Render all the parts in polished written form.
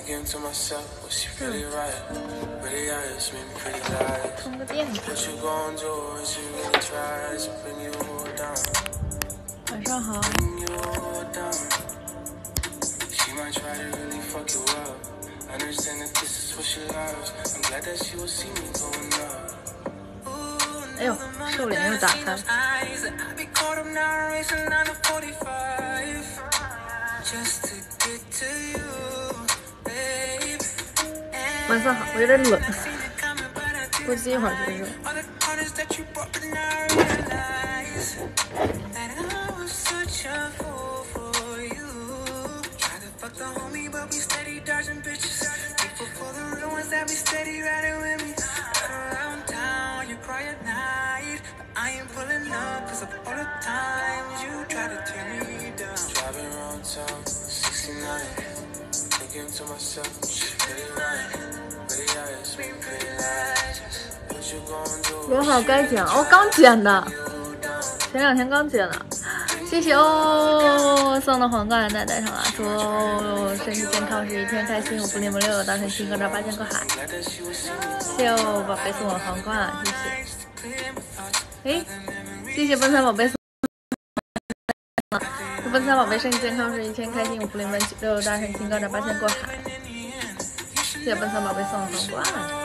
充个电吧。晚上好。哎呦，瘦脸又打开了。晚上好，我有点冷，估计一会儿就热。罗好该剪哦，刚剪的，前2天刚剪的。谢谢哦，送的皇冠奶奶上了，说身体健康是一天开心，5不0不6，大神心哥这8000个海。谢谢哦，宝贝送我皇冠，谢谢。哎，谢谢奔三宝贝送。奔三宝贝身体健康是一天开心，5不0不6，大神心哥这8000个海。谢谢奔三宝贝送的皇冠。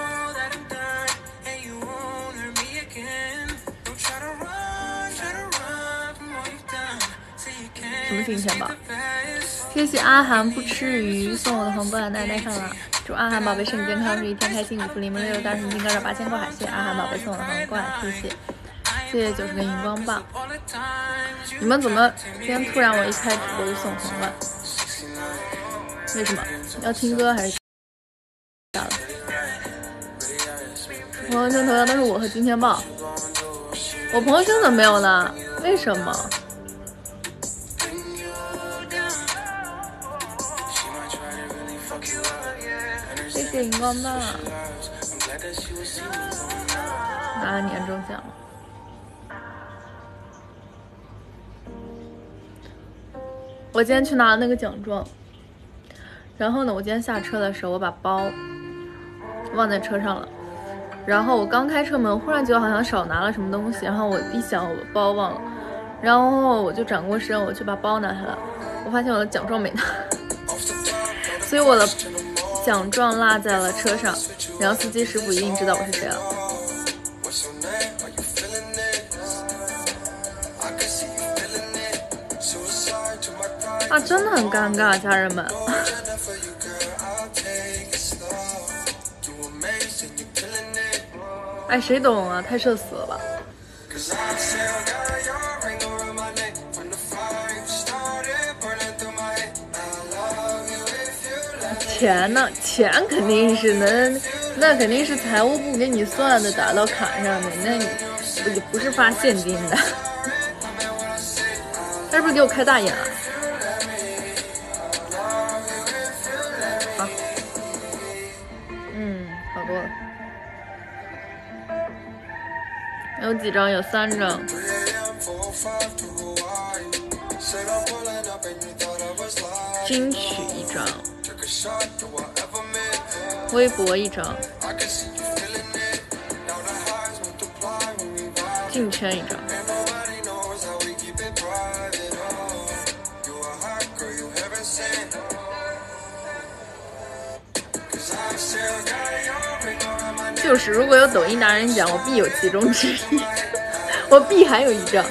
什么金钱宝？谢谢阿涵不吃鱼送我的皇冠，奶奶上了。祝阿涵宝贝身体健康，是一天开心，5不0不6，大神金哥这8000个海。谢谢阿涵宝贝送我的皇冠，谢谢。谢谢90个荧光棒。你们怎么今天突然我一开直播就送皇冠？为什么？要听歌还是？朋友圈头像都是我和金钱豹，我朋友圈怎么没有呢？为什么？谢谢荧光棒，拿了年终奖。我今天去拿了那个奖状，然后呢，我今天下车的时候，我把包忘在车上了。然后我刚开车门，忽然觉得好像少拿了什么东西，然后我一想我包忘了，然后我就转过身，我去把包拿下来，我发现我的奖状没拿，所以我的奖状落在了车上，然后司机师傅一定知道我是谁了。啊，真的很尴尬，家人们。哎，谁懂啊？太社死了吧！钱呢？钱肯定是能，那肯定是财务部给你算的，打到卡上的，那你不是发现金的。他是不是给我开大眼啊？好，好多了。有几张？有3张。金曲1张，微博1张，进圈1张。就是，如果有抖音达人奖，我必有其中之一，我必还有1张。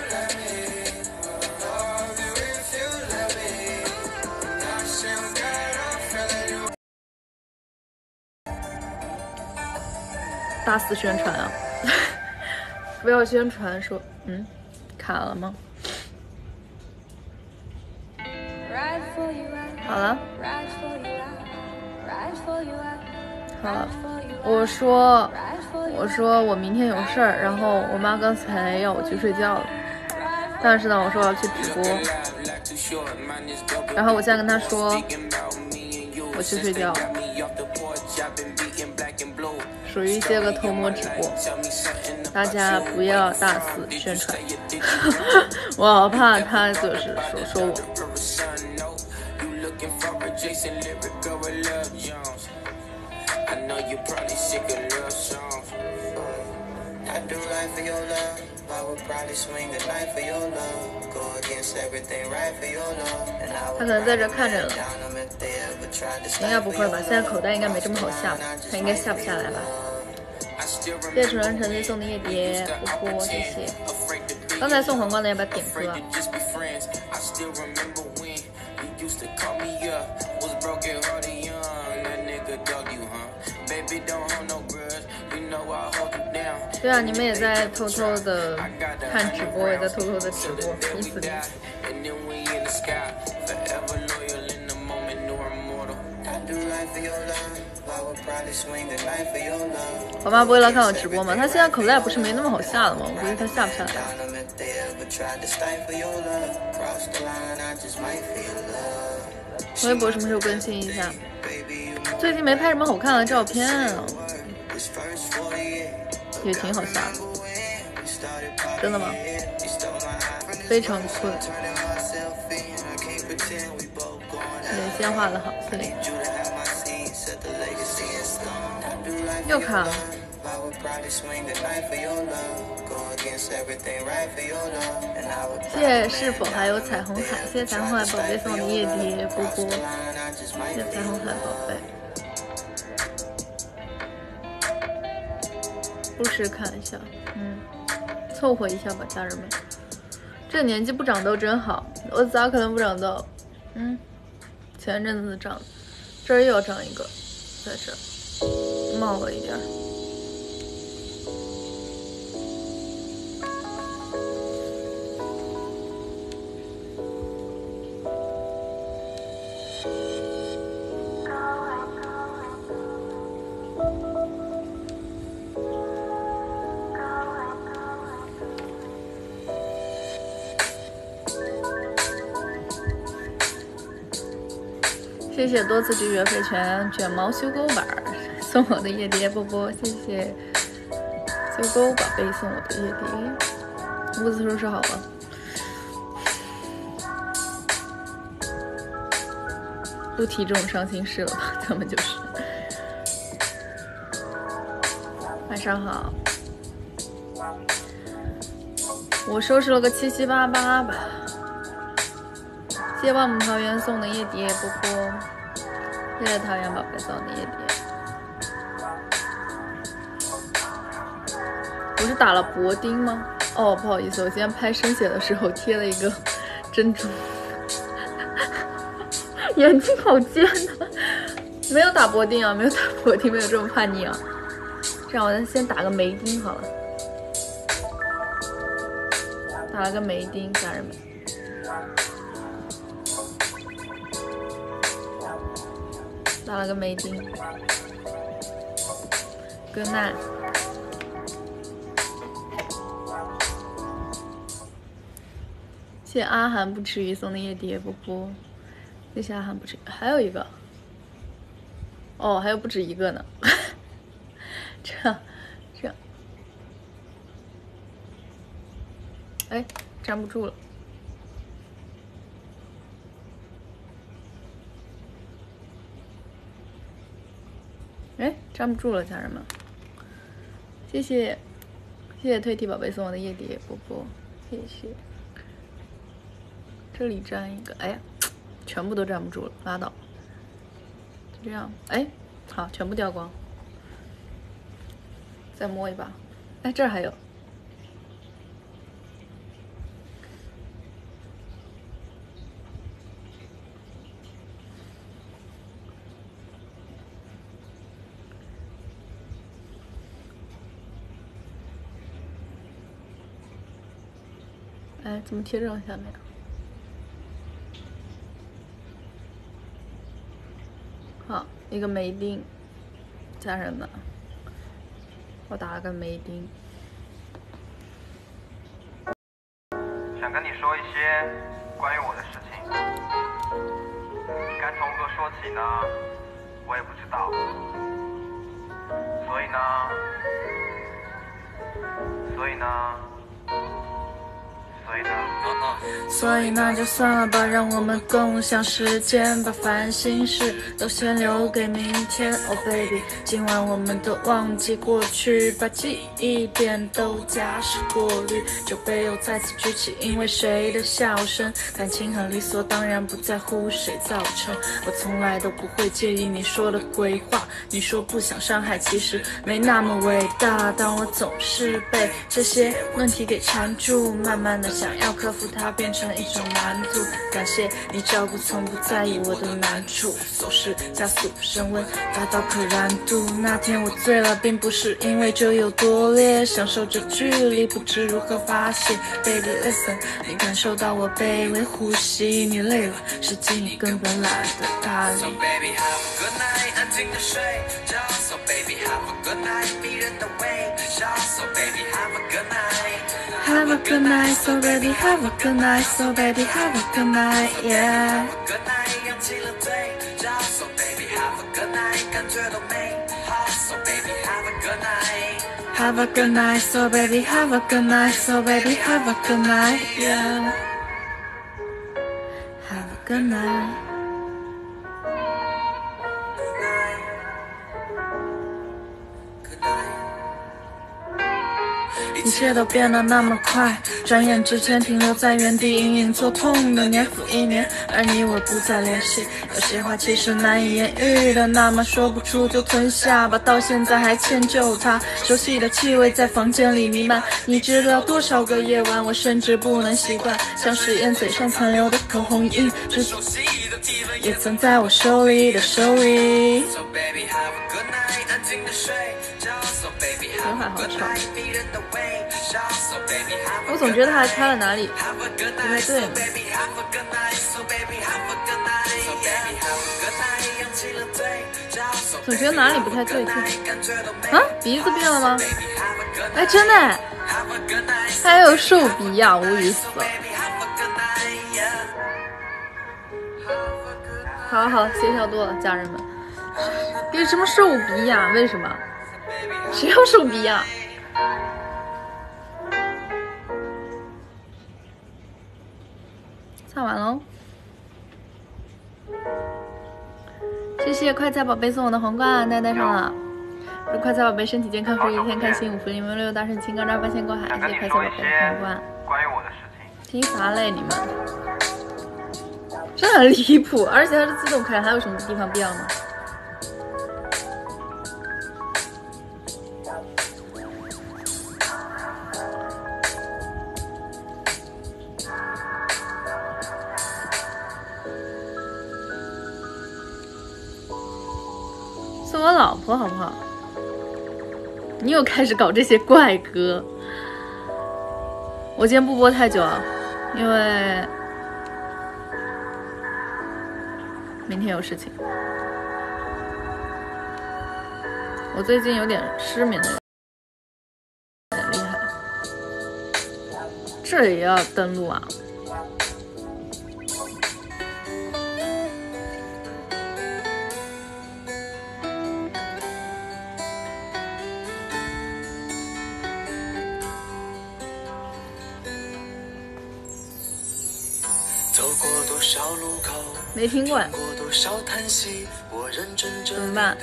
大肆宣传啊！不要宣传说，卡了吗？好了，好了。我说我明天有事儿，然后我妈刚才要我去睡觉了，但是呢，我说我要去直播，然后我现在跟她说我去睡觉，属于一些个偷摸直播，大家不要大肆宣传，我好怕她就是说我。 他可能在这看着了，应该不会吧？现在口袋应该没这么好下，他应该下不下来吧？谢谢楚人陈队送的夜蝶，波波，谢谢。刚才送皇冠的要不要点歌啊？对啊，你们也在偷偷的看直播，也在偷偷的直播，意思意思。我妈不会来看我直播吗？她现在口袋不是没那么好下了吗？我估计她下不下来。微博什么时候更新一下？最近没拍什么好看的照片啊，也挺好下的。真的吗？非常困。脸先画的好，谢谢。又卡了。谢谢是否还有彩虹海？谢谢彩虹海宝贝送的夜蝶波波，谢谢彩虹海宝贝。不时看一下，凑合一下吧，家人们。这年纪不长痘真好，我咋可能不长痘？前阵子长，这儿又要长一个，在这儿冒了一点。谢谢多次拒绝飞拳卷毛修沟板送我的夜蝶波波，谢谢修沟宝贝送我的夜蝶，屋子收拾好了。不提这种伤心事了吧，咱们就是。晚上好，我收拾了个七七八八吧。谢谢万亩桃源送的夜蝶波波，谢谢桃源宝贝送的夜蝶。我是打了铂钉吗？哦，不好意思，我今天拍生写的时候贴了一个珍珠，眼睛好尖啊！没有打铂钉啊，没有打铂钉，没有这么叛逆啊。这样，我先打个眉钉好了，打了个眉钉，家人们。打了个眉钉 ，Good night。谢谢阿涵不吃鱼送的夜蝶波波，谢谢阿涵不吃鱼，还有一个，哦，还有不止一个呢，这样，哎，站不住了。哎，站不住了，家人们，谢谢退题宝贝送我的夜蝶波波，谢谢。这里站一个，哎呀，全部都站不住了，拉倒。就这样，哎，好，全部掉光。再摸一把，哎，这儿还有。哎，怎么贴这种下面啊？好，一个眉钉，家人们，我打了个眉钉。 想跟你说一些关于我的事情，该从何说起呢？我也不知道，所以呢。 所以那就算了吧，让我们共享时间，把烦心事都先留给明天。Oh baby， 今晚我们都忘记过去，把记忆点都加湿过滤，酒杯又再次举起，因为谁的笑声，感情很理所当然，不在乎谁造成。我从来都不会介意你说的鬼话，你说不想伤害，其实没那么伟大，但我总是被这些问题给缠住，慢慢的想要克服它，变成一种难度。感谢你照顾，从不在意我的难处，琐事加速升温，达到可燃度。那天我醉了，并不是因为酒有多烈，享受着距离，不知如何发泄。Baby listen， 你感受到我卑微呼吸，你累了，实际你根本懒得搭理。So baby have a good night， 安静的睡觉。So baby have a good night， 迷人的微笑。So baby have a good night。Have a good night, so baby, have a good night, so baby, have a good night, yeah. Have a good night， 扬起了嘴角 ，so baby, have a good night， 感觉都美好 ，so baby, have a good night. Have a good night, so baby, have a good night, so baby, have a good night, yeah. Have a good night. 一切都变得那么快，转眼之间停留在原地，隐隐作痛的年复一年，而你我不再联系。有些话其实难以言喻的，那么说不出就吞下吧，到现在还迁就它。熟悉的气味在房间里弥漫，你知道多少个夜晚，我甚至不能习惯，像是烟嘴上残留的口红印，只熟悉的气氛也曾在我手里的手里。So baby have a good night， 安静的睡觉。So baby have a good night， 迷人的微笑。So baby have a good night， 我总觉得他还开了哪里不太对呢。总觉得哪里不太对劲啊？鼻子变了吗？哎，真的，他还有兽鼻呀，无语死了。好好，协调多了，家人们。为什么兽鼻呀？为什么？谁要兽鼻呀？唱完喽。谢谢快菜宝贝送我的皇冠，带上了。祝快菜宝贝身体健康，福一天开心，5福临门6大顺，情高照八仙过海。谢谢快菜宝贝的皇冠。 关于我的事情。 听啥嘞？你们真的很离谱，而且它是自动开，还有什么地方不一样吗？送我老婆好不好？你又开始搞这些怪歌。我今天不播太久啊，因为明天有事情。我最近有点失眠的，有点厉害。这也要登录啊？没听过呀，怎么办？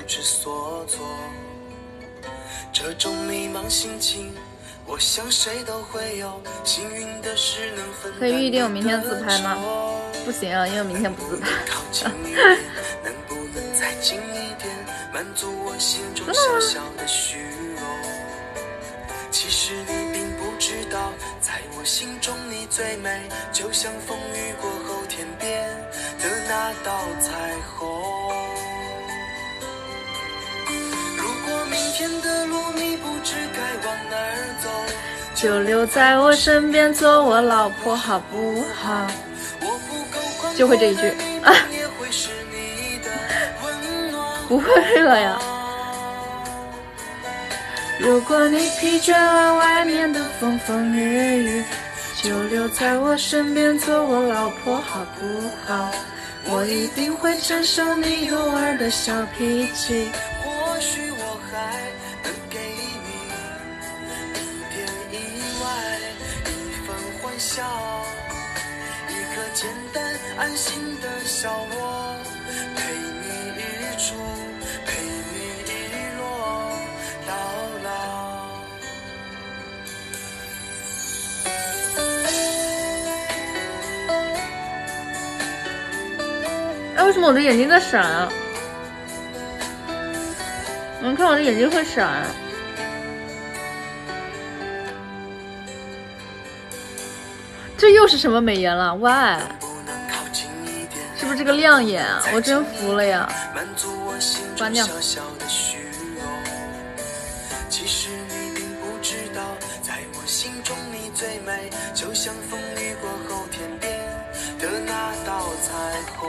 这种迷茫心情，我想谁都会有。幸运的是能分。可以预定我明天自拍吗？不行啊，因为明天不自拍。能不能再近一点，满足我心中小小的虚荣？其实你并不知道，在我心中你最美，就像风雨过后天边的那道彩虹。如果明天的路你不知该往哪儿走，就留在我身边做我老婆好不好？就会这一句啊，不会了呀。如果你疲倦了外面的风风雨雨，就留在我身边做我老婆好不好？我一定会承受你偶尔的小脾气，或许我还能给你一点意外，一份欢喜简单安心的小窝，陪你日出，陪你日落到老。 哎，为什么我的眼睛在闪啊？你们看我的眼睛会闪。这又是什么美颜了 ？Why？ 是不是这个亮眼啊？我真服了呀！关掉。 其实你并不知道，在我心中你最美，就像风雨过后天边的那道彩虹。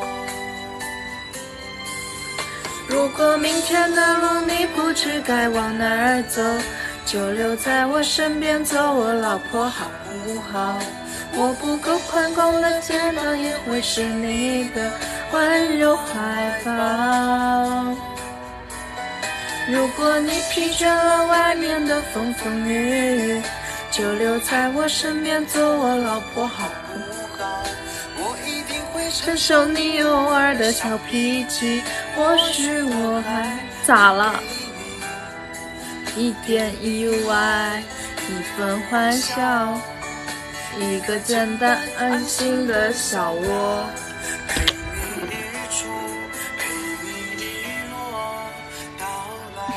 如果明天的路你不知该往哪儿走，就留在我身边做我老婆好不好？我不够宽广的肩膀也会是你的温柔怀抱。如果你疲倦了外面的风风雨雨，就留在我身边做我老婆好不好？我一定会承受你偶尔的小脾气，或许我还咋了？ 一点意外，一份欢笑，一个简单安心的小窝，陪你日出，陪你日落到老。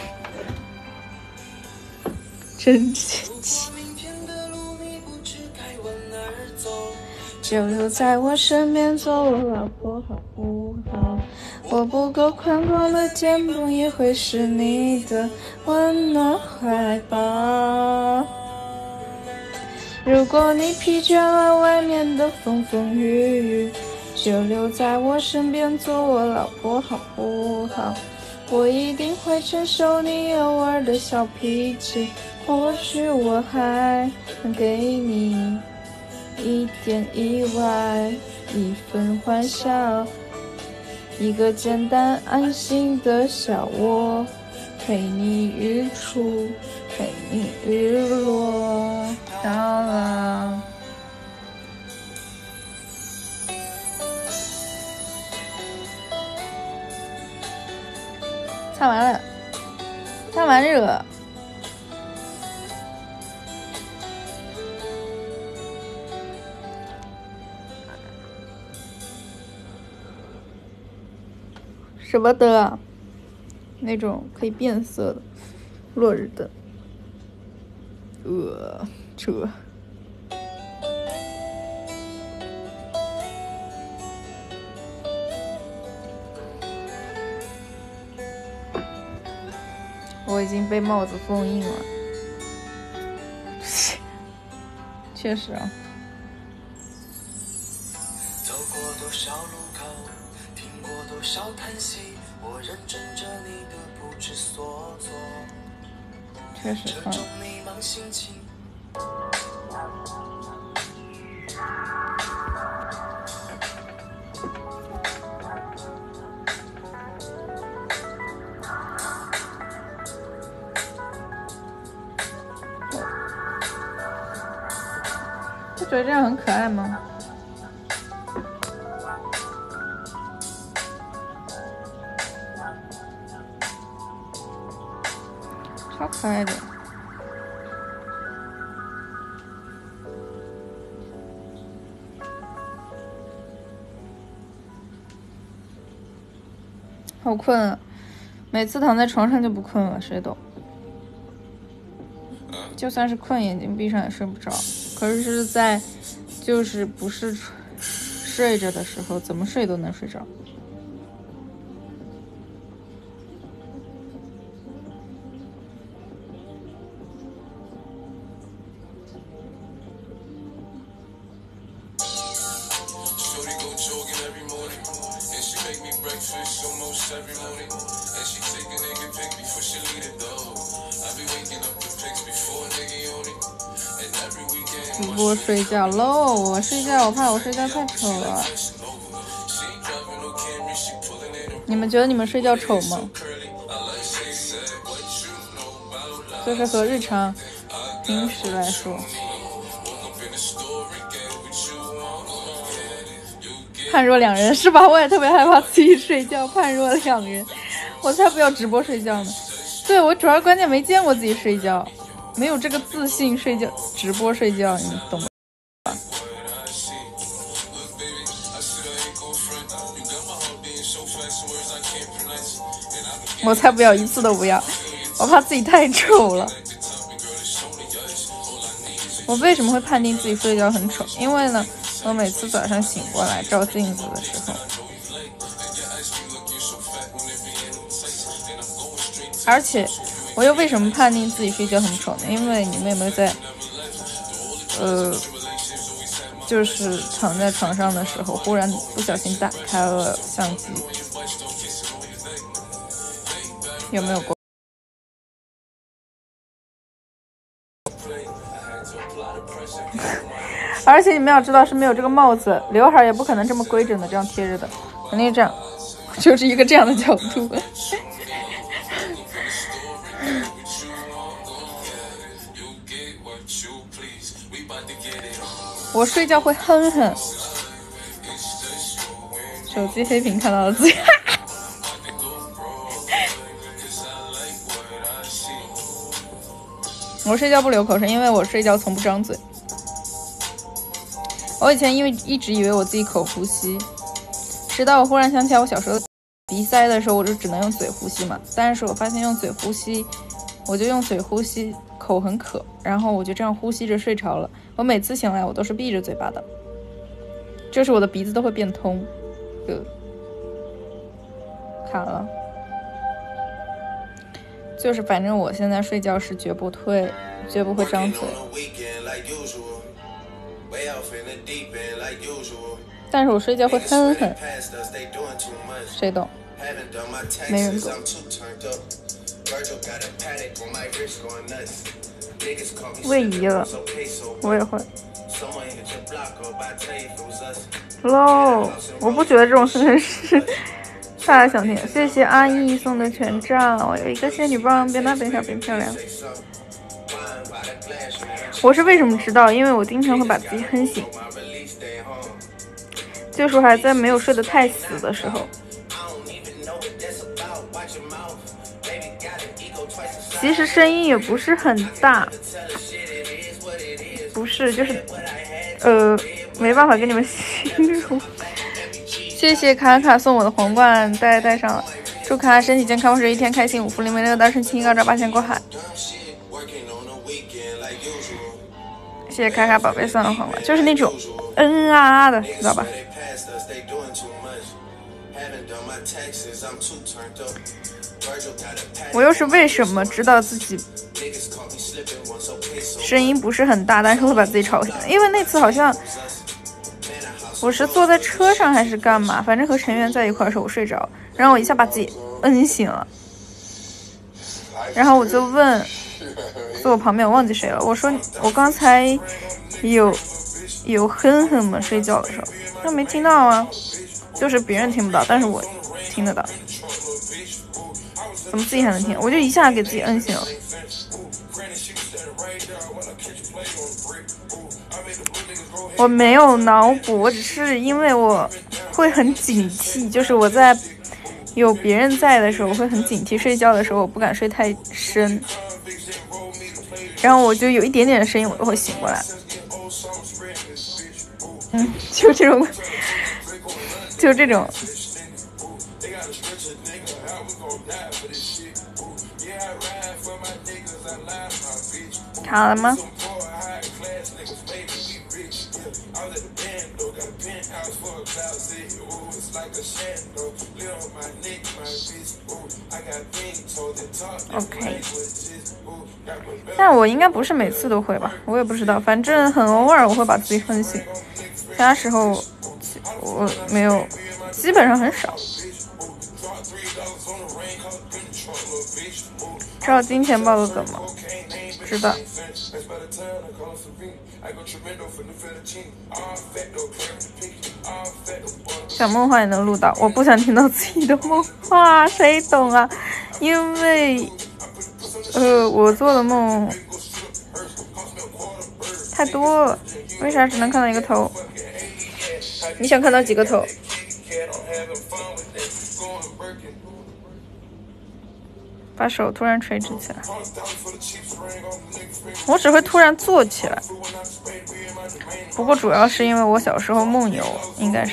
真奇奇。 就留在我身边做我老婆好不好？我不够宽广的肩膀也会是你的温暖怀抱。如果你疲倦了外面的风风雨雨，就留在我身边做我老婆好不好？我一定会承受你偶尔的小脾气，或许我还能给你一点意外，一份欢笑，一个简单安心的小窝，陪你日出，陪你日落到老。 唱完了，唱完这个。什么灯啊？那种可以变色的落日灯。这。我已经被帽子封印了。确实啊。 走过多少路口，听过多少叹息，我认真着你的不知所措。 确实这种迷茫心情。 不觉得这样很可爱吗？超可爱的。好困啊，每次躺在床上就不困了，谁懂？就算是困，眼睛闭上也睡不着。可是在就是不是睡着的时候，怎么睡都能睡着。主播睡觉喽，我睡觉，我怕我睡觉太丑了。你们觉得你们睡觉丑吗？就是和日常平时来说。 判若两人是吧？我也特别害怕自己睡觉，判若两人，我才不要直播睡觉呢。对，我主要关键没见过自己睡觉，没有这个自信睡觉直播睡觉，你懂吗？我才不要，一次都不要，我怕自己太丑了。我为什么会判定自己睡觉很丑？因为呢，我每次早上醒过来照镜子的时候，而且我又为什么判定自己睡觉很丑呢？因为你们有没有在就是躺在床上的时候，忽然不小心打开了相机，有没有过？而且你们要知道是没有这个帽子，刘海也不可能这么规整的这样贴着的，肯定这样，就是一个这样的角度。我睡觉会哼哼，手机黑屏看到了自己。我睡觉不流口水，因为我睡觉从不张嘴。我以前一直以为我自己口呼吸，直到我忽然想起来我小时候鼻塞的时候，我就只能用嘴呼吸嘛。但是我发现用嘴呼吸，我就用嘴呼吸，口很渴，然后我就这样呼吸着睡着了。我每次醒来我都是闭着嘴巴的，就是我的鼻子都会变通。卡了。就是反正我现在睡觉是绝不会张嘴。但是我睡觉会哼哼，谁懂？没人懂。位移了，我也会。喽，我不觉得这种事情是大家想听。谢谢阿姨送的权杖，我有一个仙女棒，边大边小边漂亮。我是为什么知道？因为我经常会把自己哼醒。就是我还在没有睡得太死的时候，其实声音也不是很大，不是，就是没办法跟你们形容。谢谢卡卡送我的皇冠，戴上了。祝卡卡身体健康，万事一天开心，五福临门，六大顺，七高照，八仙过海。谢谢卡卡宝贝送的皇冠，就是那种啊的，知道吧？我又是为什么知道自己声音不是很大，但是会把自己吵醒？因为那次好像我是坐在车上还是干嘛，反正和成员在一块的时候我睡着，然后我一下把自己摁醒了，然后我就问坐我旁边我忘记谁了，我说我刚才有哼哼吗？睡觉的时候他没听到啊，就是别人听不到，但是我听得到。怎么自己还能听？我就一下给自己摁醒了。我没有脑补，我只是因为我会很警惕，就是我在有别人在的时候我会很警惕，睡觉的时候我不敢睡太深，然后我就有一点点声音我都会醒过来。就这种卡了吗？OK， 但我应该不是每次都会吧，我也不知道，反正很偶尔我会把自己哼醒，其他时候我没有，基本上很少。知道金钱豹的梗吗？知道。想梦话也能录到，我不想听到自己的梦话，谁懂啊？因为我做的梦太多了，为啥只能看到一个头？ 你想看到几个头？把手突然垂直起来，我只会突然坐起来。不过主要是因为我小时候梦游，应该是。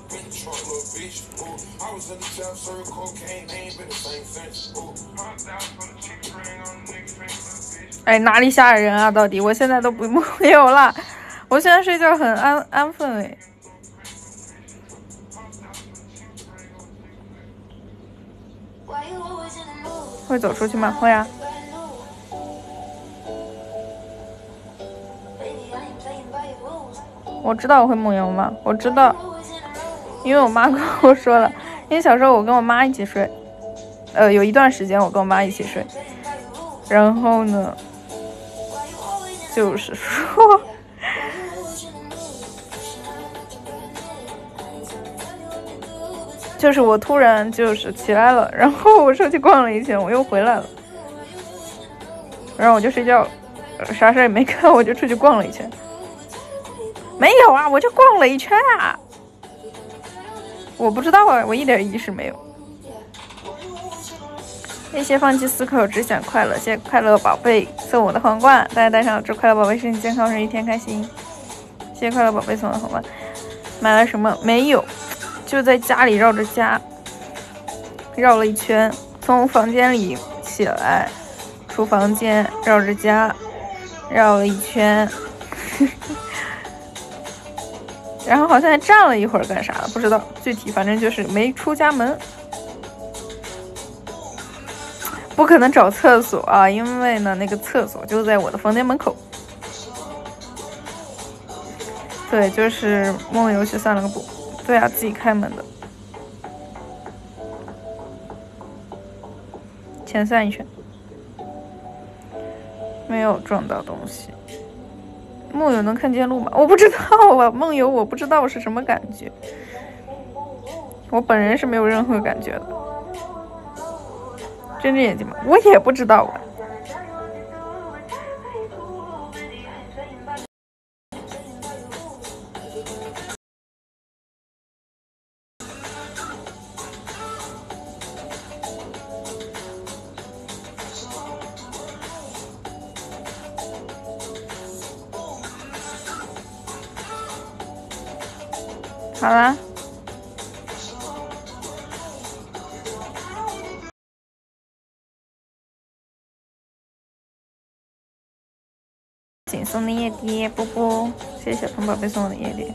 哎，哪里吓人啊？到底我现在都不梦游了，我现在睡觉很安分哎。会走出去吗？会啊。我知道我会梦游吗？我知道，因为我妈跟我说了。因为小时候我跟我妈一起睡，有一段时间我跟我妈一起睡，然后呢，就是说，就是我突然就是起来了，然后我出去逛了一圈，我又回来了，然后我就睡觉，啥事也没干，我就出去逛了一圈。没有啊，我就逛了一圈啊。我不知道啊，我一点意识没有。那些放弃思考，只想快乐。谢谢快乐宝贝送我的皇冠，大家戴上，祝快乐宝贝身体健康，日一天开心。谢谢快乐宝贝送我的皇冠。买了什么？没有，就在家里绕着家绕了一圈，从房间里起来，出房间，绕着家绕了一圈。然后好像还站了一会儿干啥的，不知道具体，反正就是没出家门。不可能找厕所啊，因为呢那个厕所就在我的房间门口。对，就是梦游去散了个步。对啊，自己开门的。前散一圈，没有撞到东西。梦游能看见路吗？我不知道啊，梦游我不知道是什么感觉，我本人是没有任何感觉的。睁着眼睛吗？我也不知道啊。好啦，请送的夜蝶，波波，谢谢小鹏宝贝送我的夜蝶。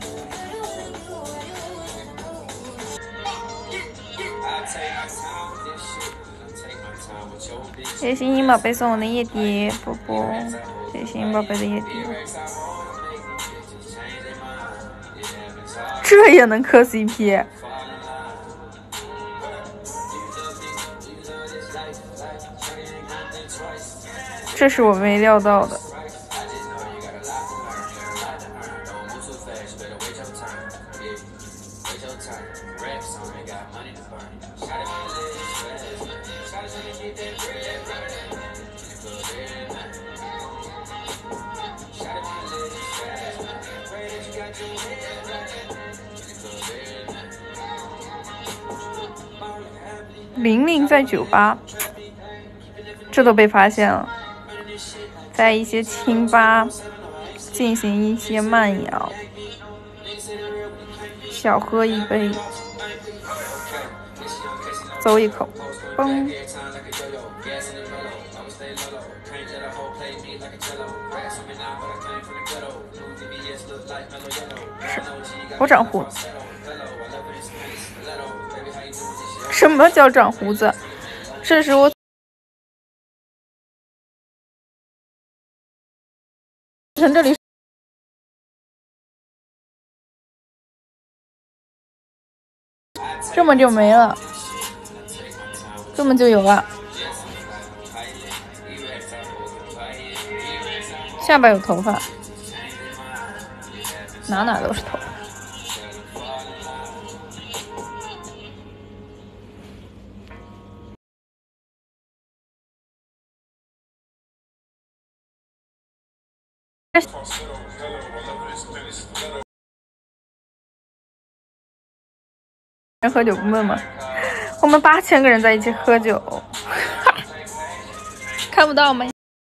谢谢星星宝贝送我的夜蝶，波波，谢谢星星宝贝的夜蝶。这也能磕 CP？ 这是我没料到的。玲玲在酒吧，这都被发现了，在一些清吧进行一些慢摇，小喝一杯，走一口，嘣。我长胡子。什么叫长胡子？这是我从这里这么就没了，这么就有了。下巴有头发，哪都是头发。 人喝酒不闷吗？我们8000个人在一起喝酒，看不到吗？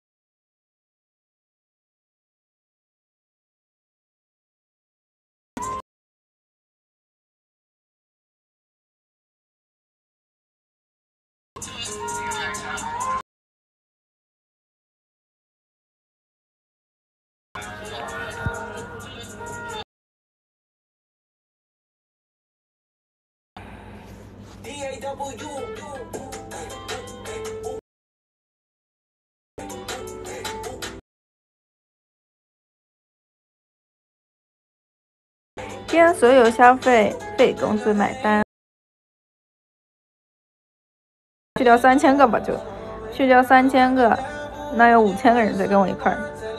既然所有消费费公司买单，去掉3000个吧，就去掉3000个，那有5000个人在跟我一块儿。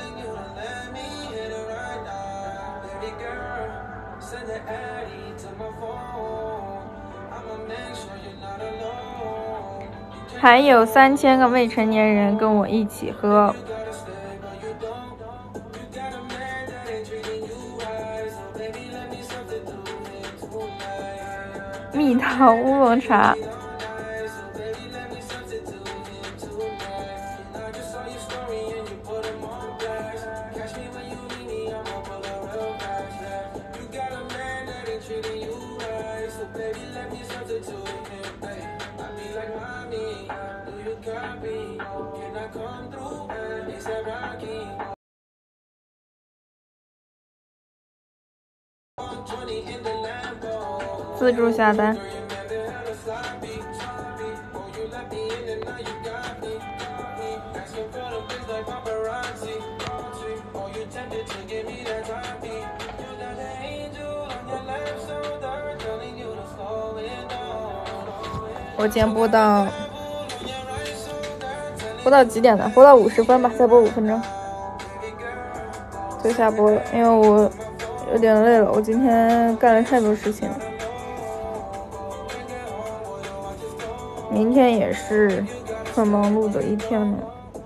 还有3000个未成年人跟我一起喝。蜜桃乌龙茶。自助下单。我今天播到几点呢？播到50分吧，再播5分钟就下播了，因为我有点累了，我今天干了太多事情了。明天也是很忙碌的一天呢。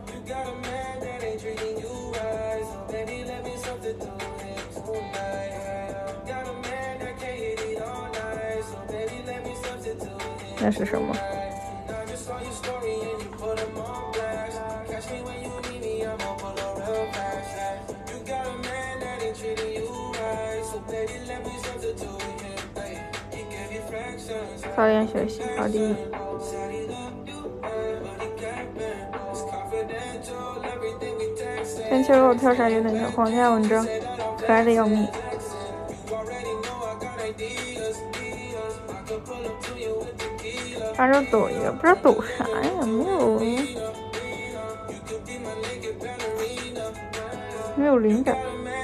那是什么？早点休息，好的。全球肉跳鲨鱼等小黄家文章，可爱的要命。发着抖一个，不知道抖啥呀？没有灵感。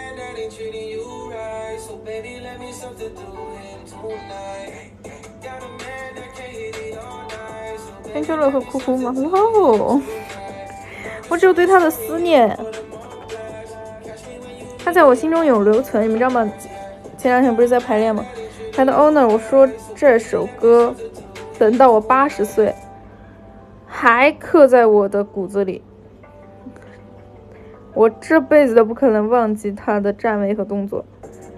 千秋乐会哭哭吗？哇哦！我只有对他的思念，他在我心中有留存，你们知道吗？前2天不是在排练吗？他的 owner 我说这首歌等到我80岁还刻在我的骨子里，我这辈子都不可能忘记他的站位和动作。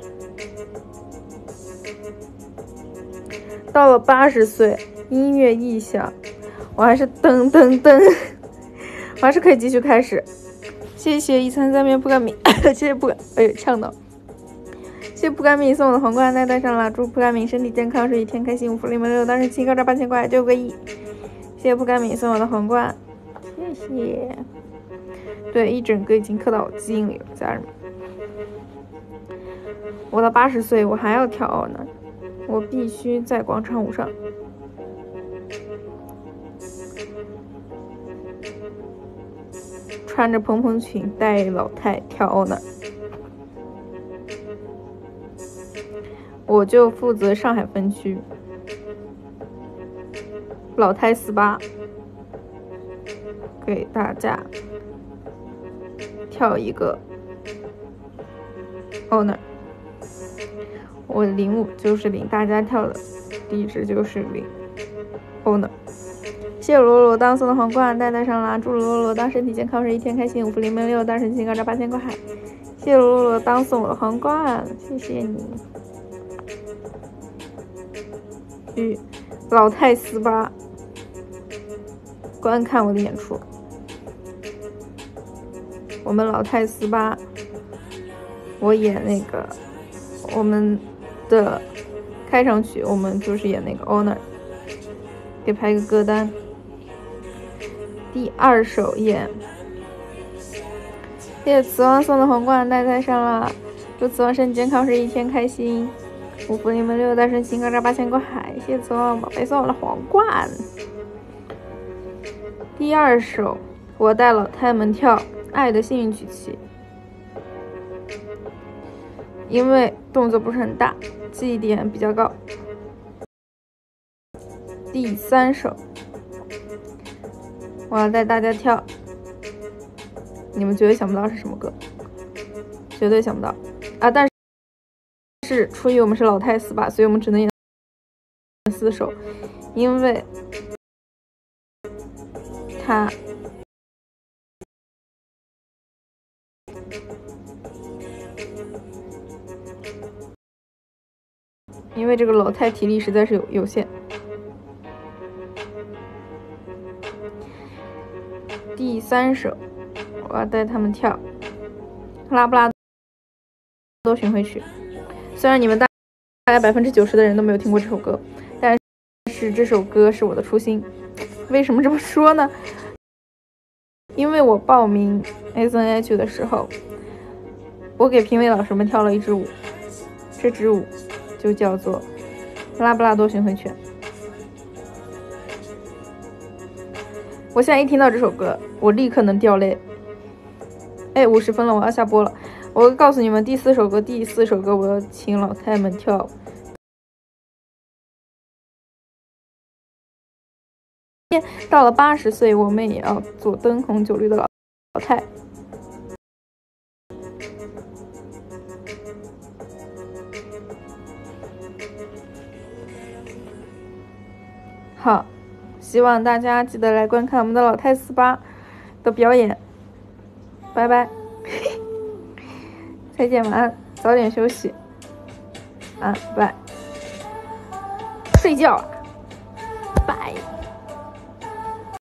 到了80岁，音乐一响，我还是噔噔噔，我还是可以继续开始。谢谢133面不甘米，谢谢不甘，呛到。谢谢不甘米送我的皇冠，带上了，祝不甘米身体健康，是一天开心，福利门6当时7高炸8000块，9个亿。谢谢不甘米送我的皇冠，谢谢。对，一整个已经刻到我基因里了，家人们。我到80岁，我还要跳奥呢，我必须在广场舞上。穿着蓬蓬裙带老太跳奥呢。我就负责上海分区，老太48，给大家跳一个 owner。我领舞就是领大家跳的，地址就是领 owner。谢谢罗罗当送的皇冠，带上啦，祝罗罗当身体健康，是一天开心，5福临门6当神奇高炸8000块。谢谢罗罗当送我的皇冠，谢谢你。 去老太斯巴观看我的演出。我们老太斯巴，我演那个我们的开场曲，我们就是演那个 Honor， 给拍一个歌单。第2首演，谢谢慈王送的皇冠戴在上了，祝慈王身体健康，是一天开心。祝福你们6代顺心，高炸8000过海。谢谢慈王宝贝送我的皇冠。第2首，我带老太们跳《爱的幸运曲奇》，因为动作不是很大，记忆点比较高。第3首，我要带大家跳，你们绝对想不到是什么歌，绝对想不到啊！但是出于我们是老太斯巴，所以我们只能演4首，因为他这个老太体力实在是有限。第3首，我要带他们跳拉布拉多巡回曲。虽然你们大概90%的人都没有听过这首歌，但是这首歌是我的初心。为什么这么说呢？因为我报名 SNH 的时候，我给评委老师们跳了一支舞，这支舞就叫做拉布拉多巡回犬。我现在一听到这首歌，我立刻能掉泪。哎，50分了，我要下播了。我告诉你们，第4首歌我要请老太们跳。到了80岁，我们也要做灯红酒绿的老太。好，希望大家记得来观看我们的老太斯巴的表演。拜拜，再见，晚安，早点休息。啊，拜拜，睡觉。